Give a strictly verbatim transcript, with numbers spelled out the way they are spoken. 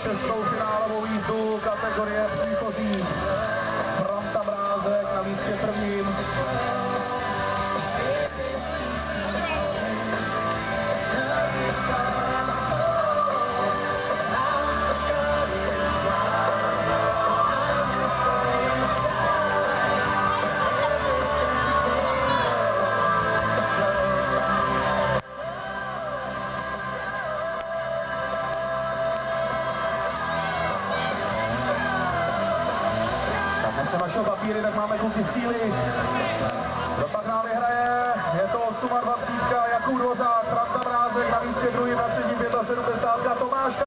šestou finálovou jízdu kategorie příchozích. Franta Mrázek na místě prvním. Než se našel papíry, tak máme kluci v cíli. Kdo pak nám vyhraje? Je to dvacet osm. Jakub Dvořák, Franta Mrázek na místě druhým, na třetím sedmdesát pět Tomáš